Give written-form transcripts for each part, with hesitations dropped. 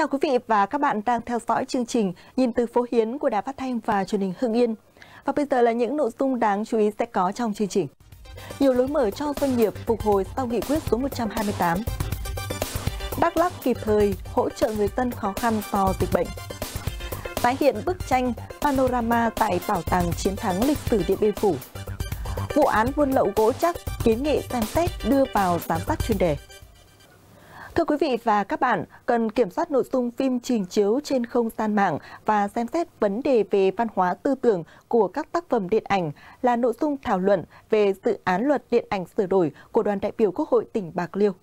chào quý vị và các bạn đang theo dõi chương trình Nhìn từ phố Hiến của Đài Phát thanh và Truyền hình Hưng Yên. Và bây giờ là những nội dung đáng chú ý sẽ có trong chương trình. Nhiều lối mở cho doanh nghiệp phục hồi sau nghị quyết số 128. Đắk Lắk kịp thời hỗ trợ người dân khó khăn do dịch bệnh. Tái hiện bức tranh panorama tại Bảo tàng Chiến thắng lịch sử Điện Biên Phủ. Vụ án buôn lậu gỗ chắc kiến nghị xem xét đưa vào giám sát chuyên đề. Thưa quý vị và các bạn, cần kiểm soát nội dung phim trình chiếu trên không gian mạng và xem xét vấn đề về văn hóa tư tưởng của các tác phẩm điện ảnh là nội dung thảo luận về dự án luật điện ảnh sửa đổi của đoàn đại biểu Quốc hội tỉnh Bạc Liêu.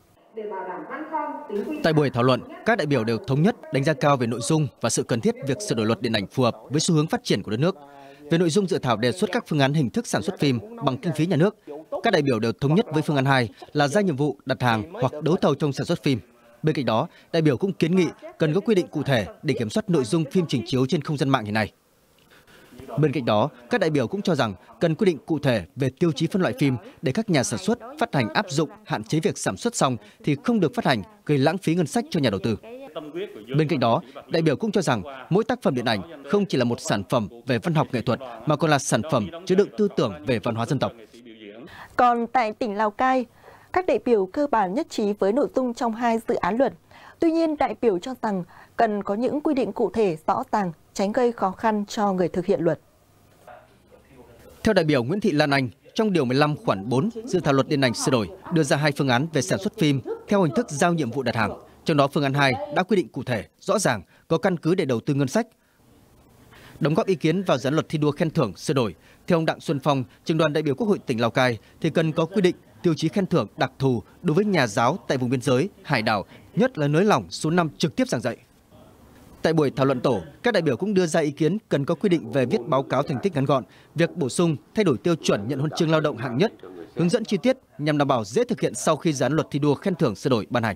Tại buổi thảo luận, các đại biểu đều thống nhất đánh giá cao về nội dung và sự cần thiết việc sửa đổi luật điện ảnh phù hợp với xu hướng phát triển của đất nước. Về nội dung dự thảo đề xuất các phương án hình thức sản xuất phim bằng kinh phí nhà nước, các đại biểu đều thống nhất với phương án 2 là ra nhiệm vụ đặt hàng hoặc đấu thầu trong sản xuất phim. Bên cạnh đó, đại biểu cũng kiến nghị cần có quy định cụ thể để kiểm soát nội dung phim trình chiếu trên không gian mạng hiện nay. Bên cạnh đó, các đại biểu cũng cho rằng cần quy định cụ thể về tiêu chí phân loại phim để các nhà sản xuất phát hành áp dụng hạn chế việc sản xuất xong thì không được phát hành, gây lãng phí ngân sách cho nhà đầu tư. Bên cạnh đó, đại biểu cũng cho rằng mỗi tác phẩm điện ảnh không chỉ là một sản phẩm về văn học nghệ thuật mà còn là sản phẩm chứa đựng tư tưởng về văn hóa dân tộc. Còn tại tỉnh Lào Cai, các đại biểu cơ bản nhất trí với nội dung trong hai dự án luật. Tuy nhiên, đại biểu cho rằng cần có những quy định cụ thể rõ ràng, tránh gây khó khăn cho người thực hiện luật. Theo đại biểu Nguyễn Thị Lan Anh, trong điều 15 khoản 4 dự thảo luật điện ảnh sửa đổi đưa ra hai phương án về sản xuất phim theo hình thức giao nhiệm vụ đặt hàng. Trong đó phương án 2 đã quy định cụ thể, rõ ràng, có căn cứ để đầu tư ngân sách. Đóng góp ý kiến vào dự án luật thi đua khen thưởng sửa đổi, theo ông Đặng Xuân Phong, trưởng đoàn đại biểu Quốc hội tỉnh Lào Cai thì cần có quy định tiêu chí khen thưởng đặc thù đối với nhà giáo tại vùng biên giới, hải đảo, nhất là nới lỏng số năm trực tiếp giảng dạy. Tại buổi thảo luận tổ, các đại biểu cũng đưa ra ý kiến cần có quy định về viết báo cáo thành tích ngắn gọn, việc bổ sung, thay đổi tiêu chuẩn nhận huân chương lao động hạng nhất, hướng dẫn chi tiết nhằm đảm bảo dễ thực hiện sau khi dự án luật thi đua khen thưởng sửa đổi ban hành.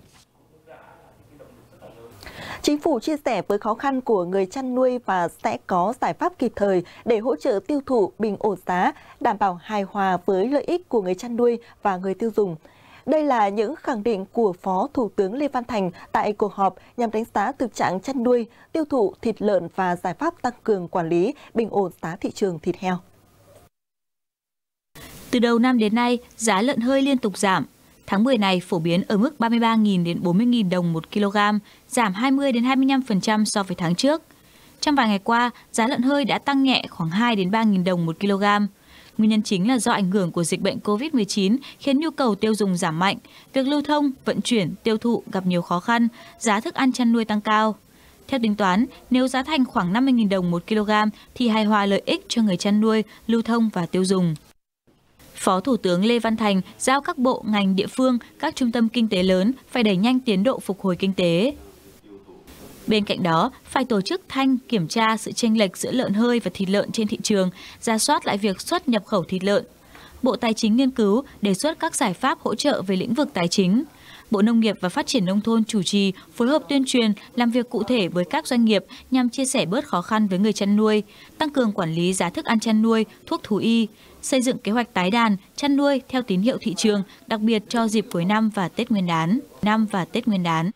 Chính phủ chia sẻ với khó khăn của người chăn nuôi và sẽ có giải pháp kịp thời để hỗ trợ tiêu thụ bình ổn giá, đảm bảo hài hòa với lợi ích của người chăn nuôi và người tiêu dùng. Đây là những khẳng định của Phó Thủ tướng Lê Văn Thành tại cuộc họp nhằm đánh giá thực trạng chăn nuôi, tiêu thụ thịt lợn và giải pháp tăng cường quản lý, bình ổn giá thị trường thịt heo. Từ đầu năm đến nay, giá lợn hơi liên tục giảm. Tháng 10 này phổ biến ở mức 33.000 đến 40.000 đồng một kg, giảm 20 đến 25% so với tháng trước. Trong vài ngày qua, giá lợn hơi đã tăng nhẹ khoảng 2 đến 3.000 đồng một kg. Nguyên nhân chính là do ảnh hưởng của dịch bệnh COVID-19 khiến nhu cầu tiêu dùng giảm mạnh, việc lưu thông, vận chuyển, tiêu thụ gặp nhiều khó khăn, giá thức ăn chăn nuôi tăng cao. Theo tính toán, nếu giá thành khoảng 50.000 đồng một kg thì hài hòa lợi ích cho người chăn nuôi, lưu thông và tiêu dùng. Phó Thủ tướng Lê Văn Thành giao các bộ, ngành, địa phương, các trung tâm kinh tế lớn phải đẩy nhanh tiến độ phục hồi kinh tế. Bên cạnh đó, phải tổ chức thanh kiểm tra sự chênh lệch giữa lợn hơi và thịt lợn trên thị trường, rà soát lại việc xuất nhập khẩu thịt lợn. Bộ Tài chính nghiên cứu, đề xuất các giải pháp hỗ trợ về lĩnh vực tài chính. Bộ Nông nghiệp và Phát triển Nông thôn chủ trì, phối hợp tuyên truyền, làm việc cụ thể với các doanh nghiệp nhằm chia sẻ bớt khó khăn với người chăn nuôi, tăng cường quản lý giá thức ăn chăn nuôi, thuốc thú y, xây dựng kế hoạch tái đàn, chăn nuôi theo tín hiệu thị trường, đặc biệt cho dịp cuối năm và Tết Nguyên đán.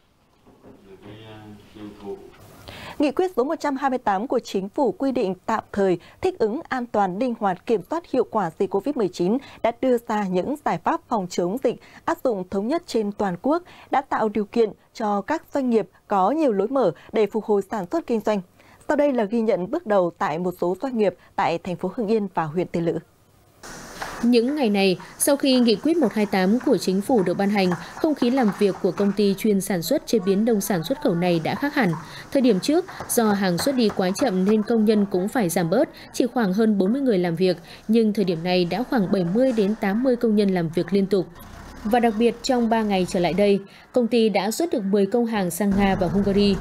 Nghị quyết số 128 của Chính phủ quy định tạm thời thích ứng an toàn, linh hoạt, kiểm soát hiệu quả dịch COVID-19 đã đưa ra những giải pháp phòng chống dịch áp dụng thống nhất trên toàn quốc, đã tạo điều kiện cho các doanh nghiệp có nhiều lối mở để phục hồi sản xuất kinh doanh. Sau đây là ghi nhận bước đầu tại một số doanh nghiệp tại thành phố Hưng Yên và huyện Tiên Lữ. Những ngày này, sau khi nghị quyết 128 của Chính phủ được ban hành, không khí làm việc của công ty chuyên sản xuất chế biến nông sản xuất khẩu này đã khác hẳn. Thời điểm trước, do hàng xuất đi quá chậm nên công nhân cũng phải giảm bớt, chỉ khoảng hơn 40 người làm việc, nhưng thời điểm này đã khoảng 70 đến 80 công nhân làm việc liên tục. Và đặc biệt trong 3 ngày trở lại đây, công ty đã xuất được 10 công hàng sang Nga và Hungary.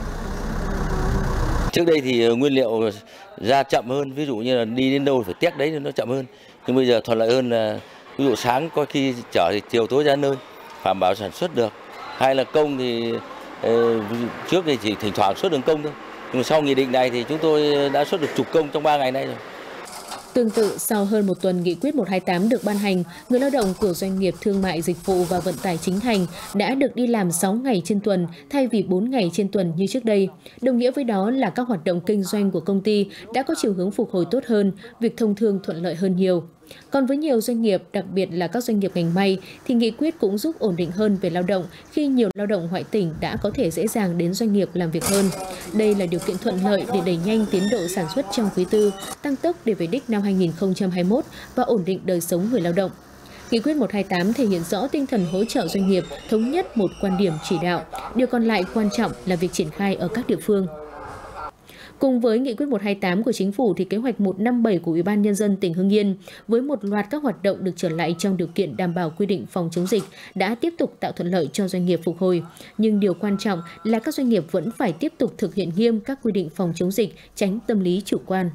Trước đây thì nguyên liệu ra chậm hơn, ví dụ như là đi đến đâu phải test đấy thì nó chậm hơn. Nhưng bây giờ thuận lợi hơn là ví dụ sáng có khi chở thì chiều tối ra nơi, đảm bảo sản xuất được. Hay là công thì trước thì chỉ thỉnh thoảng xuất đường công thôi. Nhưng mà sau nghị định này thì chúng tôi đã xuất được chục công trong 3 ngày nay rồi. Tương tự, sau hơn một tuần nghị quyết 128 được ban hành, người lao động của doanh nghiệp thương mại dịch vụ và vận tải chính thành đã được đi làm 6 ngày trên tuần thay vì 4 ngày trên tuần như trước đây. Đồng nghĩa với đó là các hoạt động kinh doanh của công ty đã có chiều hướng phục hồi tốt hơn, việc thông thương thuận lợi hơn nhiều. Còn với nhiều doanh nghiệp, đặc biệt là các doanh nghiệp ngành may, thì nghị quyết cũng giúp ổn định hơn về lao động khi nhiều lao động ngoại tỉnh đã có thể dễ dàng đến doanh nghiệp làm việc hơn. Đây là điều kiện thuận lợi để đẩy nhanh tiến độ sản xuất trong quý tư, tăng tốc để về đích năm 2021 và ổn định đời sống người lao động. Nghị quyết 128 thể hiện rõ tinh thần hỗ trợ doanh nghiệp, thống nhất một quan điểm chỉ đạo. Điều còn lại quan trọng là việc triển khai ở các địa phương. Cùng với nghị quyết 128 của Chính phủ thì kế hoạch 157 của Ủy ban Nhân dân tỉnh Hưng Yên với một loạt các hoạt động được trở lại trong điều kiện đảm bảo quy định phòng chống dịch đã tiếp tục tạo thuận lợi cho doanh nghiệp phục hồi. Nhưng điều quan trọng là các doanh nghiệp vẫn phải tiếp tục thực hiện nghiêm các quy định phòng chống dịch, tránh tâm lý chủ quan.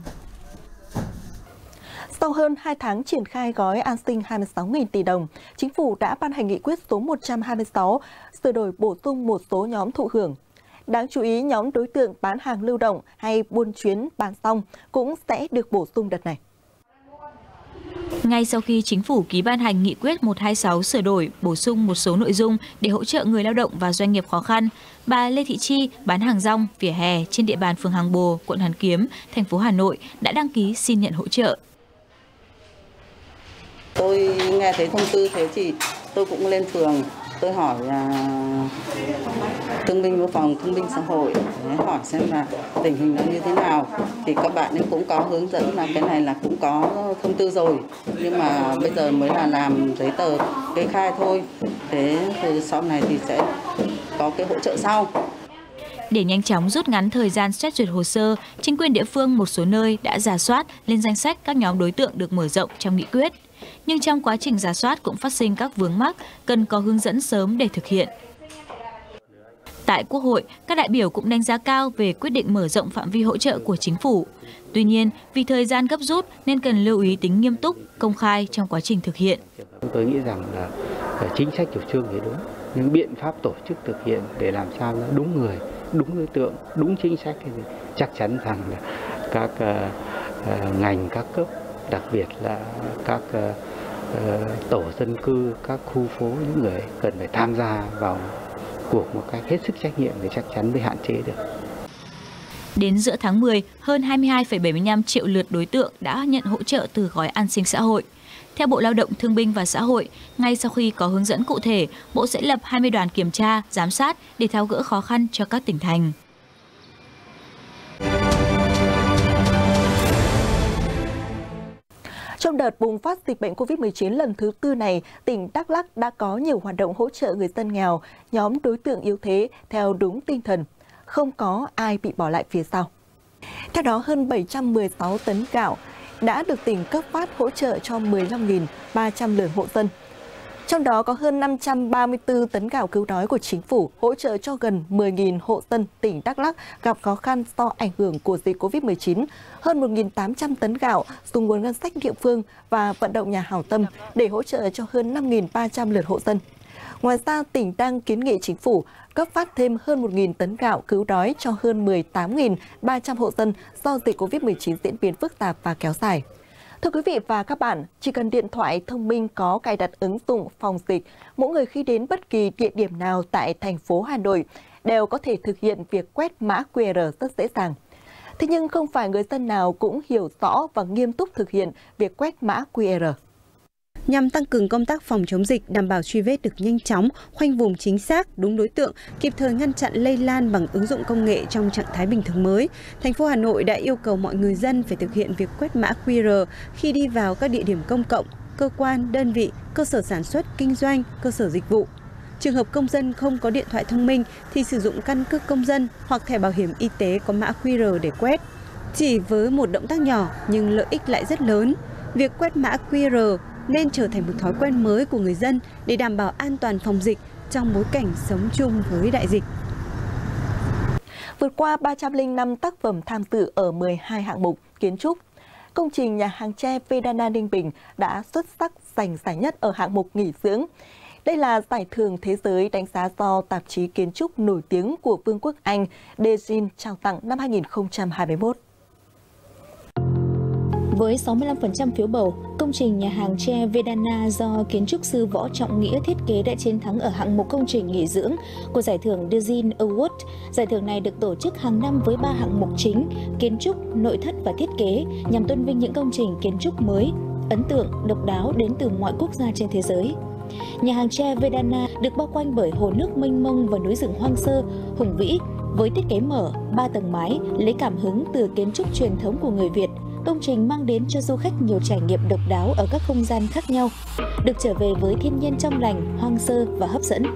Sau hơn 2 tháng triển khai gói an sinh 26.000 tỷ đồng, Chính phủ đã ban hành nghị quyết số 126 sửa đổi bổ sung một số nhóm thụ hưởng. Đáng chú ý, nhóm đối tượng bán hàng lưu động hay buôn chuyến bán xong cũng sẽ được bổ sung đợt này. Ngay sau khi Chính phủ ký ban hành nghị quyết 126 sửa đổi, bổ sung một số nội dung để hỗ trợ người lao động và doanh nghiệp khó khăn, bà Lê Thị Chi bán hàng rong vỉa hè trên địa bàn phường Hàng Bồ, quận Hoàn Kiếm, thành phố Hà Nội đã đăng ký xin nhận hỗ trợ. Tôi nghe thấy thông tư thế thì tôi cũng lên phường, tôi hỏi thương binh và phòng thương binh xã hội để hỏi xem là tình hình nó như thế nào, thì các bạn ấy cũng có hướng dẫn là cái này là cũng có thông tư rồi, nhưng mà bây giờ mới là làm giấy tờ kê khai thôi, thế từ sau này thì sẽ có cái hỗ trợ sau. Để nhanh chóng rút ngắn thời gian xét duyệt hồ sơ, chính quyền địa phương một số nơi đã rà soát lên danh sách các nhóm đối tượng được mở rộng trong nghị quyết. Nhưng trong quá trình rà soát cũng phát sinh các vướng mắc, cần có hướng dẫn sớm để thực hiện. Tại Quốc hội, các đại biểu cũng đánh giá cao về quyết định mở rộng phạm vi hỗ trợ của Chính phủ. Tuy nhiên, vì thời gian gấp rút nên cần lưu ý tính nghiêm túc, công khai trong quá trình thực hiện. Tôi nghĩ rằng là chính sách chủ trương thì đúng, nhưng biện pháp tổ chức thực hiện để làm sao nó đúng người, đúng đối tượng, đúng chính sách thì chắc chắn rằng là các ngành, các cấp, đặc biệt là các tổ dân cư, các khu phố, những người cần phải tham gia vào cuộc một cách hết sức trách nhiệm để chắc chắn mới hạn chế được. Đến giữa tháng 10, hơn 22,75 triệu lượt đối tượng đã nhận hỗ trợ từ gói an sinh xã hội. Theo Bộ Lao động Thương binh và Xã hội, ngay sau khi có hướng dẫn cụ thể, Bộ sẽ lập 20 đoàn kiểm tra, giám sát để tháo gỡ khó khăn cho các tỉnh thành. Trong đợt bùng phát dịch bệnh COVID-19 lần thứ tư này, tỉnh Đắk Lắk đã có nhiều hoạt động hỗ trợ người dân nghèo, nhóm đối tượng yếu thế theo đúng tinh thần, không có ai bị bỏ lại phía sau. Theo đó, hơn 716 tấn gạo đã được tỉnh cấp phát hỗ trợ cho 15.300 lượt hộ dân. Trong đó có hơn 534 tấn gạo cứu đói của Chính phủ hỗ trợ cho gần 10.000 hộ dân tỉnh Đắk Lắk gặp khó khăn do ảnh hưởng của dịch COVID-19, hơn 1.800 tấn gạo dùng nguồn ngân sách địa phương và vận động nhà hảo tâm để hỗ trợ cho hơn 5.300 lượt hộ dân. Ngoài ra, tỉnh đang kiến nghị Chính phủ cấp phát thêm hơn 1.000 tấn gạo cứu đói cho hơn 18.300 hộ dân do dịch COVID-19 diễn biến phức tạp và kéo dài. Thưa quý vị và các bạn, chỉ cần điện thoại thông minh có cài đặt ứng dụng phòng dịch, mỗi người khi đến bất kỳ địa điểm nào tại thành phố Hà Nội đều có thể thực hiện việc quét mã QR rất dễ dàng. Thế nhưng không phải người dân nào cũng hiểu rõ và nghiêm túc thực hiện việc quét mã QR. Nhằm tăng cường công tác phòng chống dịch, đảm bảo truy vết được nhanh chóng, khoanh vùng chính xác, đúng đối tượng, kịp thời ngăn chặn lây lan bằng ứng dụng công nghệ trong trạng thái bình thường mới, thành phố Hà Nội đã yêu cầu mọi người dân phải thực hiện việc quét mã QR khi đi vào các địa điểm công cộng, cơ quan, đơn vị, cơ sở sản xuất, kinh doanh, cơ sở dịch vụ. Trường hợp công dân không có điện thoại thông minh thì sử dụng căn cước công dân hoặc thẻ bảo hiểm y tế có mã QR để quét. Chỉ với một động tác nhỏ nhưng lợi ích lại rất lớn. Việc quét mã QR nên trở thành một thói quen mới của người dân để đảm bảo an toàn phòng dịch trong bối cảnh sống chung với đại dịch. Vượt qua 305 tác phẩm tham dự ở 12 hạng mục kiến trúc, công trình nhà hàng tre Vedana Ninh Bình đã xuất sắc giành giải nhất ở hạng mục nghỉ dưỡng. Đây là giải thưởng thế giới đánh giá do tạp chí kiến trúc nổi tiếng của Vương quốc Anh Dejin trao tặng năm 2021. Với 65% phiếu bầu, công trình nhà hàng tre Vedana do kiến trúc sư Võ Trọng Nghĩa thiết kế đã chiến thắng ở hạng mục công trình nghỉ dưỡng của giải thưởng Design Award. Giải thưởng này được tổ chức hàng năm với 3 hạng mục chính: kiến trúc, nội thất và thiết kế, nhằm tôn vinh những công trình kiến trúc mới, ấn tượng, độc đáo đến từ mọi quốc gia trên thế giới. Nhà hàng tre Vedana được bao quanh bởi hồ nước mênh mông và núi rừng hoang sơ, hùng vĩ, với thiết kế mở, 3 tầng mái, lấy cảm hứng từ kiến trúc truyền thống của người Việt. Công trình mang đến cho du khách nhiều trải nghiệm độc đáo ở các không gian khác nhau, được trở về với thiên nhiên trong lành, hoang sơ và hấp dẫn.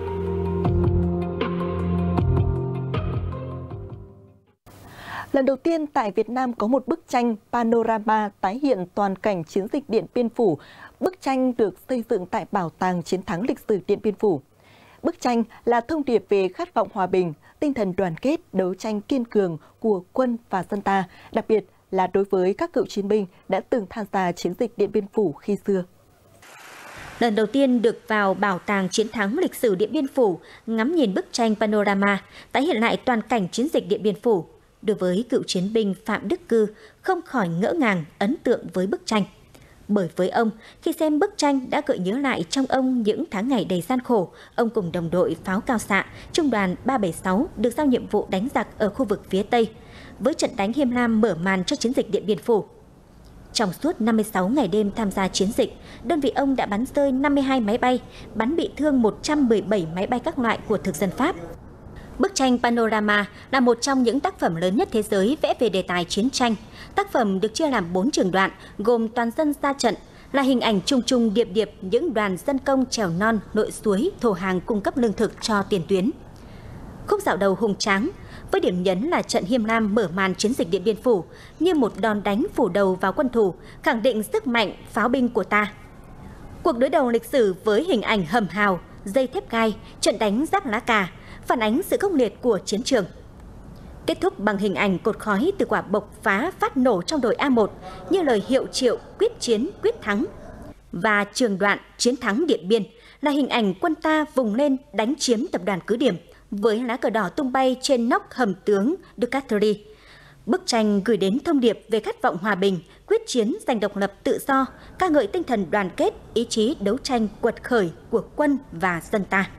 Lần đầu tiên tại Việt Nam có một bức tranh panorama tái hiện toàn cảnh chiến dịch Điện Biên Phủ. Bức tranh được xây dựng tại Bảo tàng Chiến thắng lịch sử Điện Biên Phủ. Bức tranh là thông điệp về khát vọng hòa bình, tinh thần đoàn kết, đấu tranh kiên cường của quân và dân ta, đặc biệt là đối với các cựu chiến binh đã từng tham gia chiến dịch Điện Biên Phủ khi xưa. Lần đầu tiên được vào Bảo tàng Chiến thắng lịch sử Điện Biên Phủ, ngắm nhìn bức tranh panorama tái hiện lại toàn cảnh chiến dịch Điện Biên Phủ. Đối với cựu chiến binh Phạm Đức Cư, không khỏi ngỡ ngàng, ấn tượng với bức tranh. Bởi với ông, khi xem bức tranh đã gợi nhớ lại trong ông những tháng ngày đầy gian khổ, ông cùng đồng đội pháo cao xạ, trung đoàn 376 được giao nhiệm vụ đánh giặc ở khu vực phía Tây, với trận đánh Hiêm Lam mở màn cho chiến dịch Điện Biên Phủ. Trong suốt 56 ngày đêm tham gia chiến dịch, đơn vị ông đã bắn rơi 52 máy bay, bắn bị thương 117 máy bay các loại của thực dân Pháp. Bức tranh panorama là một trong những tác phẩm lớn nhất thế giới vẽ về đề tài chiến tranh. Tác phẩm được chia làm 4 trường đoạn, gồm toàn dân ra trận, là hình ảnh trùng trùng điệp điệp những đoàn dân công trèo non, lội suối, thổ hàng cung cấp lương thực cho tiền tuyến. Khúc dạo đầu hùng tráng, với điểm nhấn là trận Hiêm Lam mở màn chiến dịch Điện Biên Phủ, như một đòn đánh phủ đầu vào quân thù, khẳng định sức mạnh pháo binh của ta. Cuộc đối đầu lịch sử với hình ảnh hầm hào, dây thép gai, trận đánh Giáp Lá Cà, phản ánh sự khốc liệt của chiến trường. Kết thúc bằng hình ảnh cột khói từ quả bộc phá phát nổ trong đồi A1 như lời hiệu triệu quyết chiến quyết thắng. Và trường đoạn Chiến thắng Điện Biên là hình ảnh quân ta vùng lên đánh chiếm tập đoàn cứ điểm với lá cờ đỏ tung bay trên nóc hầm tướng Ducati. Bức tranh gửi đến thông điệp về khát vọng hòa bình, quyết chiến giành độc lập tự do, ca ngợi tinh thần đoàn kết, ý chí đấu tranh quật khởi của quân và dân ta.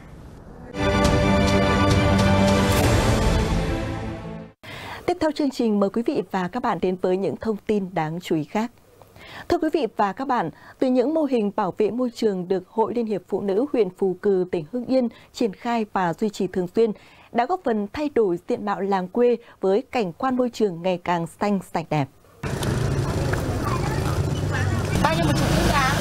Tiếp theo chương trình, mời quý vị và các bạn đến với những thông tin đáng chú ý khác. Thưa quý vị và các bạn, từ những mô hình bảo vệ môi trường được Hội Liên hiệp Phụ nữ huyện Phù Cừ, tỉnh Hưng Yên triển khai và duy trì thường xuyên, đã góp phần thay đổi diện mạo làng quê với cảnh quan môi trường ngày càng xanh sạch đẹp. Bao nhiêu một chục trứng gà?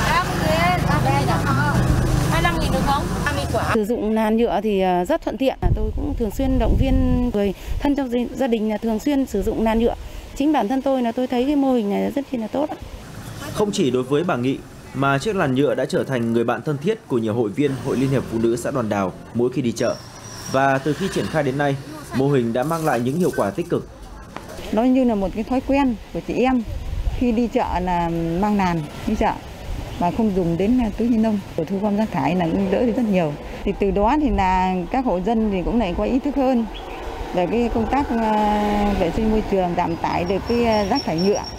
25.000 được không? 20 quả. Sử dụng nàn nhựa thì rất thuận tiện. Tôi cũng thường xuyên động viên người thân trong gia đình là thường xuyên sử dụng nàn nhựa. Chính bản thân tôi là tôi thấy cái mô hình này rất là tốt. Không chỉ đối với bà Nghị mà chiếc làn nhựa đã trở thành người bạn thân thiết của nhiều hội viên Hội Liên hiệp Phụ nữ xã Đoàn Đào mỗi khi đi chợ. Và từ khi triển khai đến nay, mô hình đã mang lại những hiệu quả tích cực. Nó như là một cái thói quen của chị em khi đi chợ là mang nàn đi chợ và không dùng đến túi ni lông. Thu gom rác thải là cũng đỡ đi rất nhiều. Thì từ đó thì là các hộ dân thì cũng lại có ý thức hơn về cái công tác vệ sinh môi trường, giảm tải được cái rác thải nhựa.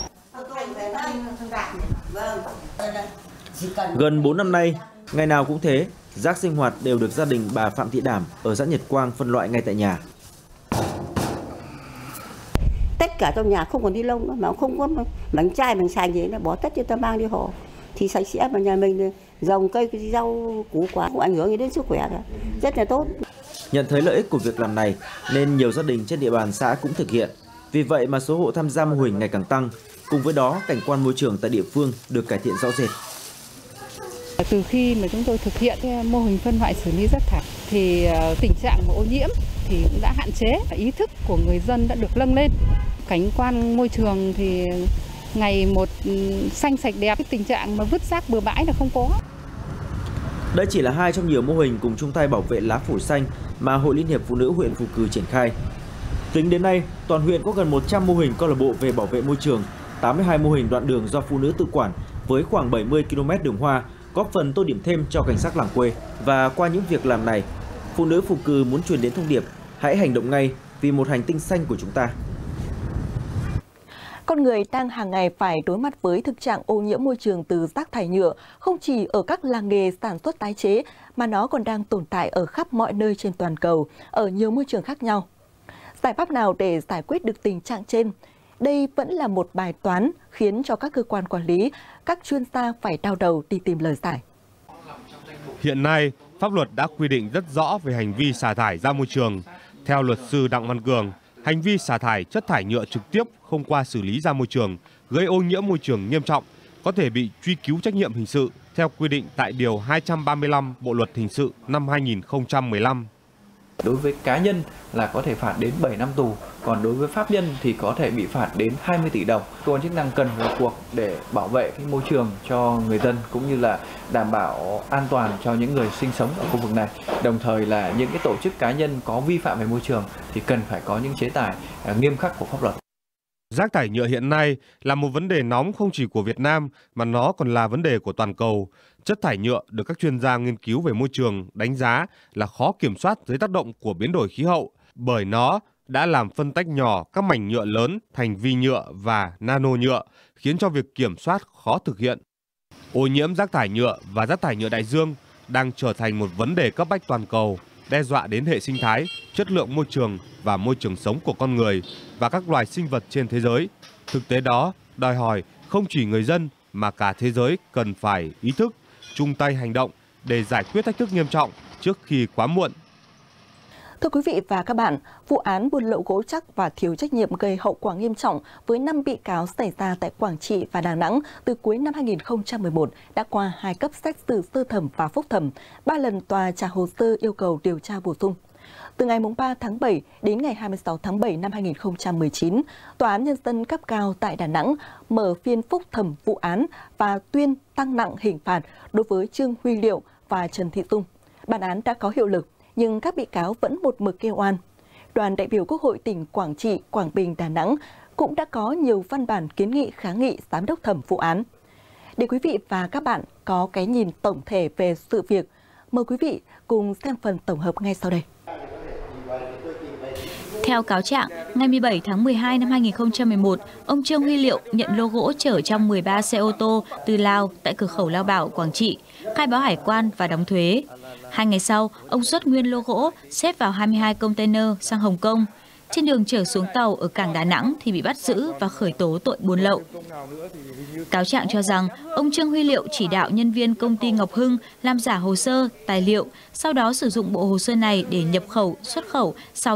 Gần 4 năm nay, ngày nào cũng thế, rác sinh hoạt đều được gia đình bà Phạm Thị Đảm ở xã Nhật Quang phân loại ngay tại nhà. Tất cả trong nhà không còn ni lông nữa, mà không có bánh chai, bánh xài gì nữa, bỏ tất cho ta mang đi hồ. Thì sạch sẽ, mà nhà mình trồng cây rau củ quả không ảnh hưởng gì đến sức khỏe cả, rất là tốt. Nhận thấy lợi ích của việc làm này nên nhiều gia đình trên địa bàn xã cũng thực hiện. Vì vậy mà số hộ tham gia mô hình ngày càng tăng. Cùng với đó, cảnh quan môi trường tại địa phương được cải thiện rõ rệt. Từ khi mà chúng tôi thực hiện cái mô hình phân loại xử lý rác thải thì tình trạng ô nhiễm thì cũng đã hạn chế, ý thức của người dân đã được nâng lên. Cảnh quan môi trường thì ngày một xanh sạch đẹp, cái tình trạng mà vứt rác bừa bãi là không có. Đây chỉ là hai trong nhiều mô hình cùng chung tay bảo vệ lá phổi xanh mà Hội Liên hiệp Phụ nữ huyện Phù Cừ triển khai. Tính đến nay, toàn huyện có gần 100 mô hình câu lạc bộ về bảo vệ môi trường, 82 mô hình đoạn đường do phụ nữ tự quản với khoảng 70 km đường hoa, góp phần tô điểm thêm cho cảnh sắc làng quê. Và qua những việc làm này, phụ nữ Phù Cừ muốn truyền đến thông điệp: hãy hành động ngay vì một hành tinh xanh của chúng ta. Con người đang hàng ngày phải đối mặt với thực trạng ô nhiễm môi trường từ rác thải nhựa, không chỉ ở các làng nghề sản xuất tái chế, mà nó còn đang tồn tại ở khắp mọi nơi trên toàn cầu, ở nhiều môi trường khác nhau. Giải pháp nào để giải quyết được tình trạng trên? Đây vẫn là một bài toán khiến cho các cơ quan quản lý, các chuyên gia phải đau đầu đi tìm lời giải. Hiện nay, pháp luật đã quy định rất rõ về hành vi xả thải ra môi trường. Theo luật sư Đặng Văn Cường, hành vi xả thải chất thải nhựa trực tiếp không qua xử lý ra môi trường, gây ô nhiễm môi trường nghiêm trọng, có thể bị truy cứu trách nhiệm hình sự theo quy định tại Điều 235 Bộ Luật Hình sự năm 2015. Đối với cá nhân là có thể phạt đến 7 năm tù, còn đối với pháp nhân thì có thể bị phạt đến 20 tỷ đồng. Cơ quan chức năng cần vào cuộc để bảo vệ cái môi trường cho người dân cũng như là đảm bảo an toàn cho những người sinh sống ở khu vực này. Đồng thời là những cái tổ chức cá nhân có vi phạm về môi trường thì cần phải có những chế tài nghiêm khắc của pháp luật. Rác thải nhựa hiện nay là một vấn đề nóng không chỉ của Việt Nam mà nó còn là vấn đề của toàn cầu. Chất thải nhựa được các chuyên gia nghiên cứu về môi trường đánh giá là khó kiểm soát dưới tác động của biến đổi khí hậu, bởi nó đã làm phân tách nhỏ các mảnh nhựa lớn thành vi nhựa và nano nhựa, khiến cho việc kiểm soát khó thực hiện. Ô nhiễm rác thải nhựa và rác thải nhựa đại dương đang trở thành một vấn đề cấp bách toàn cầu, đe dọa đến hệ sinh thái, chất lượng môi trường và môi trường sống của con người và các loài sinh vật trên thế giới. Thực tế đó đòi hỏi không chỉ người dân mà cả thế giới cần phải ý thức, chung tay hành động để giải quyết thách thức nghiêm trọng trước khi quá muộn. Thưa quý vị và các bạn, vụ án buôn lậu gỗ chắc và thiếu trách nhiệm gây hậu quả nghiêm trọng với 5 bị cáo xảy ra tại Quảng Trị và Đà Nẵng từ cuối năm 2011 đã qua 2 cấp xét xử sơ thẩm và phúc thẩm, 3 lần tòa trả hồ sơ yêu cầu điều tra bổ sung. Từ ngày 3 tháng 7 đến ngày 26 tháng 7 năm 2019, Tòa án Nhân dân cấp cao tại Đà Nẵng mở phiên phúc thẩm vụ án và tuyên tăng nặng hình phạt đối với Trương Huy Liệu và Trần Thị Dung. Bản án đã có hiệu lực, nhưng các bị cáo vẫn một mực kêu oan. Đoàn đại biểu Quốc hội tỉnh Quảng Trị, Quảng Bình, Đà Nẵng cũng đã có nhiều văn bản kiến nghị kháng nghị giám đốc thẩm vụ án. Để quý vị và các bạn có cái nhìn tổng thể về sự việc, mời quý vị cùng xem phần tổng hợp ngay sau đây. Theo cáo trạng, ngày 17 tháng 12 năm 2011, ông Trương Huy Liệu nhận lô gỗ chở trong 13 xe ô tô từ Lào tại cửa khẩu Lao Bảo, Quảng Trị, khai báo hải quan và đóng thuế. 2 ngày sau, ông xuất nguyên lô gỗ xếp vào 22 container sang Hồng Kông. Trên đường chở xuống tàu ở cảng Đà Nẵng thì bị bắt giữ và khởi tố tội buôn lậu. Cáo trạng cho rằng ông Trương Huy Liệu chỉ đạo nhân viên công ty Ngọc Hưng làm giả hồ sơ, tài liệu, sau đó sử dụng bộ hồ sơ này để nhập khẩu, xuất khẩu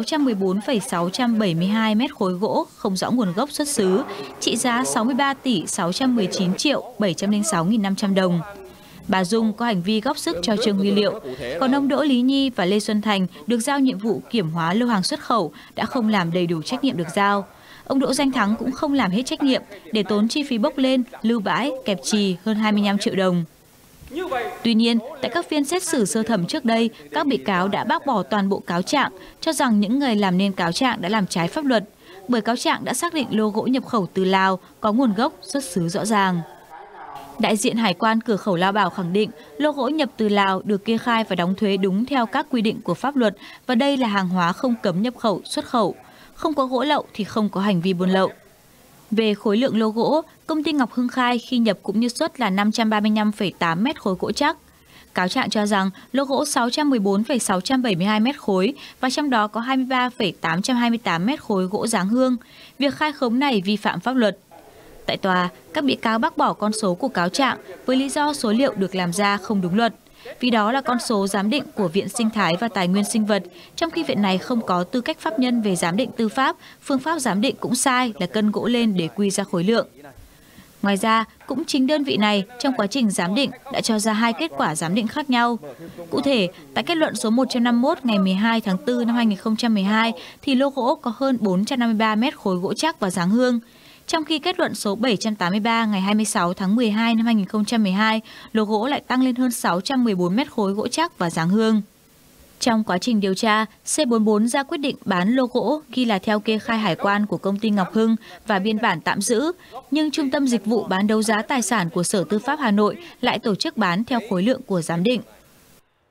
614,672 mét khối gỗ không rõ nguồn gốc xuất xứ, trị giá 63 tỷ 619 triệu 706.500 đồng. Bà Dung có hành vi góp sức cho Trương Huy Liệu, còn ông Đỗ Lý Nhi và Lê Xuân Thành được giao nhiệm vụ kiểm hóa lô hàng xuất khẩu đã không làm đầy đủ trách nhiệm được giao. Ông Đỗ Danh Thắng cũng không làm hết trách nhiệm để tốn chi phí bốc lên, lưu bãi, kẹp trì hơn 25 triệu đồng. Tuy nhiên, tại các phiên xét xử sơ thẩm trước đây, các bị cáo đã bác bỏ toàn bộ cáo trạng, cho rằng những người làm nên cáo trạng đã làm trái pháp luật, bởi cáo trạng đã xác định lô gỗ nhập khẩu từ Lào có nguồn gốc, xuất xứ rõ ràng. Đại diện Hải quan cửa khẩu Lao Bảo khẳng định lô gỗ nhập từ Lào được kê khai và đóng thuế đúng theo các quy định của pháp luật và đây là hàng hóa không cấm nhập khẩu, xuất khẩu. Không có gỗ lậu thì không có hành vi buôn lậu. Về khối lượng lô gỗ, công ty Ngọc Hưng khai khi nhập cũng như xuất là 535,8 mét khối gỗ chắc. Cáo trạng cho rằng lô gỗ 614,672 mét khối và trong đó có 23,828 mét khối gỗ dáng hương. Việc khai khống này vi phạm pháp luật. Tại tòa, các bị cáo bác bỏ con số của cáo trạng với lý do số liệu được làm ra không đúng luật. Vì đó là con số giám định của Viện Sinh thái và Tài nguyên Sinh vật, trong khi viện này không có tư cách pháp nhân về giám định tư pháp, phương pháp giám định cũng sai là cân gỗ lên để quy ra khối lượng. Ngoài ra, cũng chính đơn vị này trong quá trình giám định đã cho ra 2 kết quả giám định khác nhau. Cụ thể, tại kết luận số 151 ngày 12 tháng 4 năm 2012 thì lô gỗ có hơn 453 mét khối gỗ chắc và dáng hương. Trong khi kết luận số 783 ngày 26 tháng 12 năm 2012, lô gỗ lại tăng lên hơn 614 mét khối gỗ chắc và dáng hương. Trong quá trình điều tra, C44 ra quyết định bán lô gỗ ghi là theo kê khai hải quan của công ty Ngọc Hưng và biên bản tạm giữ, nhưng Trung tâm Dịch vụ bán đấu giá tài sản của Sở Tư pháp Hà Nội lại tổ chức bán theo khối lượng của giám định.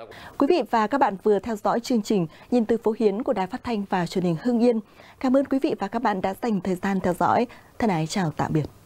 Quý vị và các bạn vừa theo dõi chương trình Nhìn từ phố Hiến của Đài Phát thanh và Truyền hình Hưng Yên. Cảm ơn quý vị và các bạn đã dành thời gian theo dõi. Thân ái chào tạm biệt.